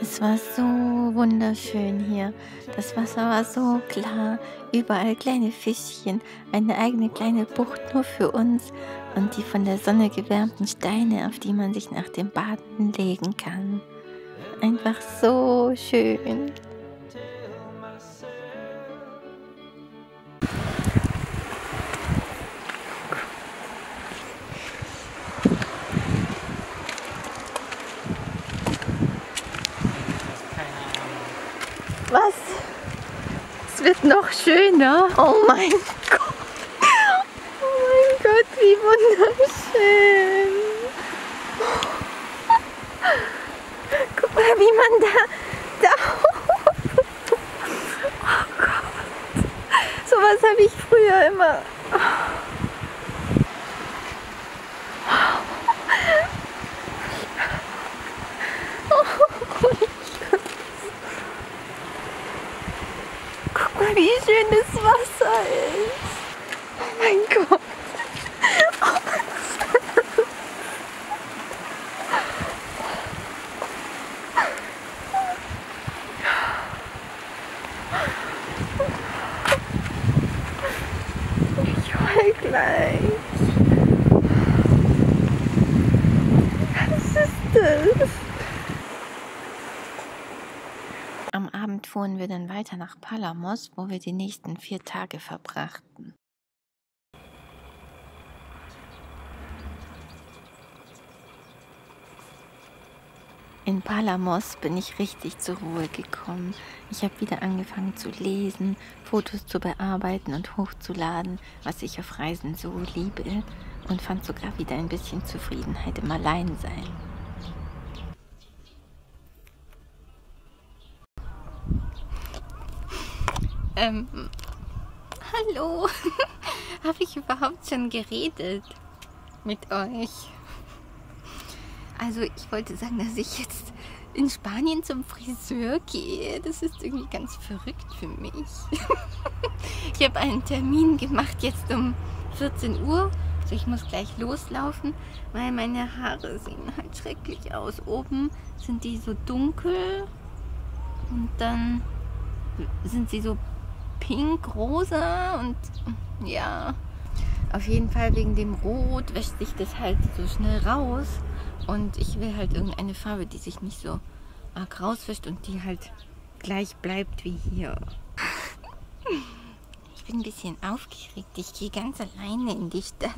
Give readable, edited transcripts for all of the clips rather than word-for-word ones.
Es war so wunderschön hier. Das Wasser war so klar, überall kleine Fischchen, eine eigene kleine Bucht nur für uns und die von der Sonne gewärmten Steine, auf die man sich nach dem Baden legen kann. Einfach so schön. Was? Es wird noch schöner. Oh mein Gott. Oh mein Gott, wie wunderschön. Guck mal, wie man da oh Gott. Sowas habe ich früher immer. Guck mal, wie schön das Wasser ist. Oh mein Gott. Ich heul gleich. Was ist das? Am Abend fuhren wir dann weiter nach Palamos, wo wir die nächsten 4 Tage verbrachten. In Palamos bin ich richtig zur Ruhe gekommen. Ich habe wieder angefangen zu lesen, Fotos zu bearbeiten und hochzuladen, was ich auf Reisen so liebe, und fand sogar wieder ein bisschen Zufriedenheit im Alleinsein. Hallo, habe ich überhaupt schon geredet mit euch? Also ich wollte sagen, dass ich jetzt in Spanien zum Friseur gehe. Das ist irgendwie ganz verrückt für mich. Ich habe einen Termin gemacht jetzt um 14 Uhr. Also ich muss gleich loslaufen, weil meine Haare sehen halt schrecklich aus. Oben sind die so dunkel und dann sind sie so pink-rosa und ja, auf jeden Fall wegen dem Rot wäscht sich das halt so schnell raus und ich will halt irgendeine Farbe, die sich nicht so arg rauswäscht und die halt gleich bleibt wie hier. Ich bin ein bisschen aufgeregt, ich gehe ganz alleine in die Stadt.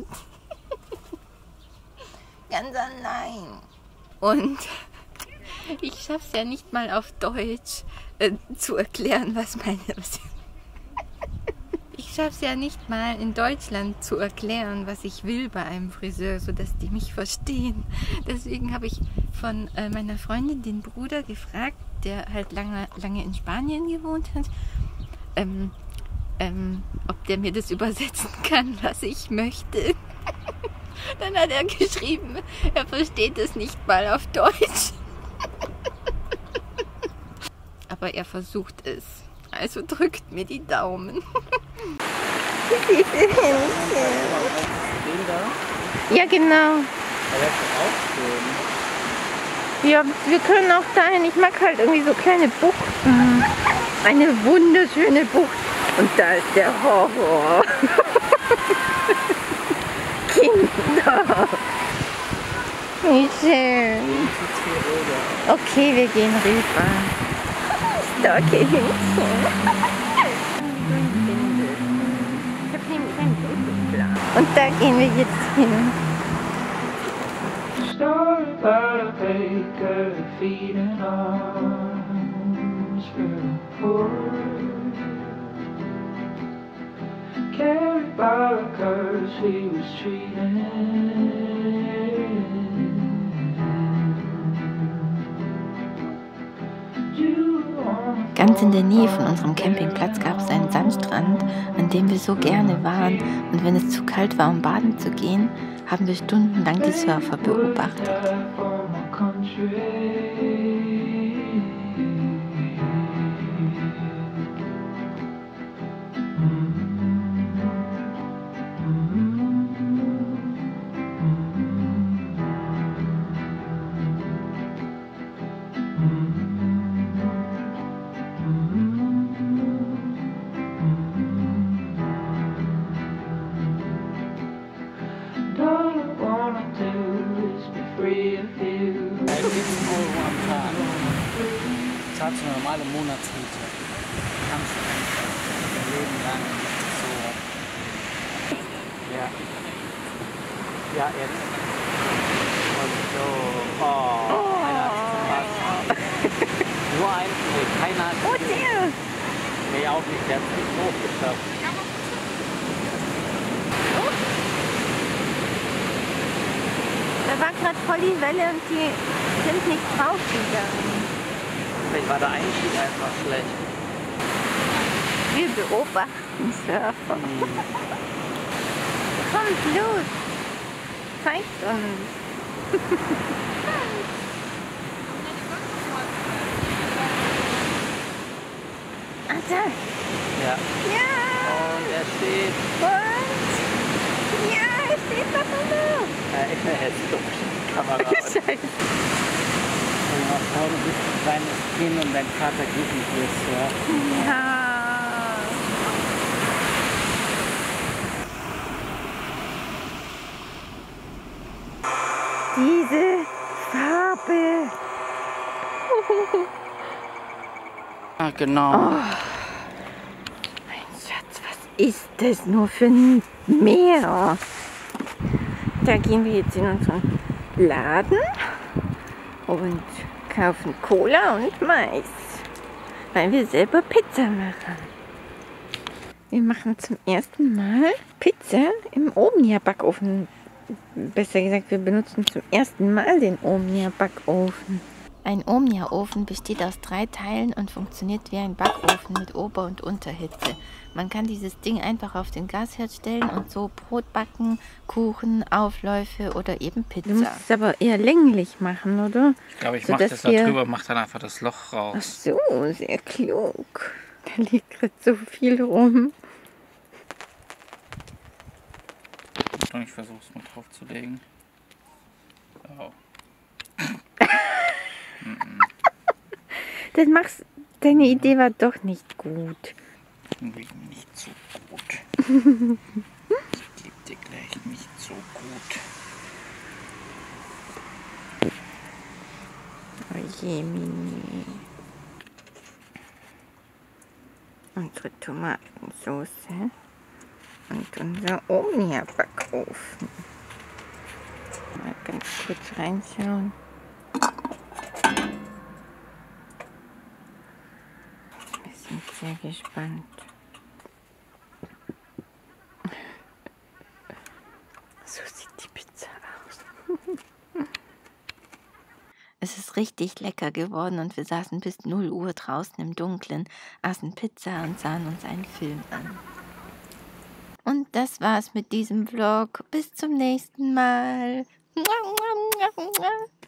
Ganz allein. Und ich schaffe es ja nicht mal auf Deutsch zu erklären, was ich schaffe es ja nicht mal in Deutschland zu erklären, was ich will bei einem Friseur, sodass die mich verstehen. Deswegen habe ich von meiner Freundin den Bruder gefragt, der halt lange in Spanien gewohnt hat, ob der mir das übersetzen kann, was ich möchte. Dann hat er geschrieben, er versteht es nicht mal auf Deutsch. Aber er versucht es. Also drückt mir die Daumen. Süße Händchen. Den da? Ja, genau. Aber das ist auch schön. Ja, wir können auch dahin. Ich mag halt irgendwie so kleine Buchten. Eine wunderschöne Bucht. Und da ist der Horror. Kinder. Wie schön. Okay, wir gehen rüber. Starke Händchen. Ich habe nämlich einen Dunkelplan. Und da gehen wir jetzt hin. Carried by a curse he was treating. Ganz in der Nähe von unserem Campingplatz gab es einen Sandstrand, an dem wir so gerne waren, und wenn es zu kalt war, um baden zu gehen, haben wir stundenlang die Surfer beobachtet. you. 14 Euro am Tag. Zahlst du eine normale Monatsmiete. Kannst du einfach dein Leben lang so. Ja. Ja, jetzt. Und so. Oh, einer hat es nur ein, nee, keiner hat Oh, der! Nee, auch nicht, der hat es nicht hochgeschafft. Da war gerade voll die Welle und die sind nicht draufgegangen. Vielleicht war der Einstieg einfach schlecht. Wir beobachten Surfer. Kommt los! Zeigt uns! Ah, da! Ja. Ja! Und er steht. Und? Ja, er steht doch noch! Er ist dumm. Kamera. Scheiße! Mal schauen, du bist ein kleines Kind und dein Vater geht nicht mehr surfen. Ja! Diese Farbe! Ah, genau. Oh. Mein Schatz, was ist das nur für ein Meer? Da gehen wir jetzt in unseren Laden und kaufen Cola und Mais, weil wir selber Pizza machen. Wir machen zum ersten Mal Pizza im Omnia-Backofen. Besser gesagt, wir benutzen zum ersten Mal den Omnia-Backofen. Ein Omnia-Ofen besteht aus 3 Teilen und funktioniert wie ein Backofen mit Ober- und Unterhitze. Man kann dieses Ding einfach auf den Gasherd stellen und so Brot backen, Kuchen, Aufläufe oder eben Pizza. Du musst es aber eher länglich machen, oder? Ich glaube, ich mache das da drüber, mache dann einfach das Loch raus. Ach so, sehr klug. Da liegt gerade so viel rum. Und ich versuche es mal drauf zu legen. Oh. Das machst, deine Idee war doch nicht gut. Irgendwie nicht so gut. Ich gebe dir gleich nicht so gut. Oh je, Mini. Unsere Tomatensauce und unser Omnia-Backofen. Mal ganz kurz reinschauen. Wir sind sehr gespannt. So sieht die Pizza aus. Es ist richtig lecker geworden und wir saßen bis 0 Uhr draußen im Dunkeln, aßen Pizza und sahen uns einen Film an. Und das war's mit diesem Vlog. Bis zum nächsten Mal.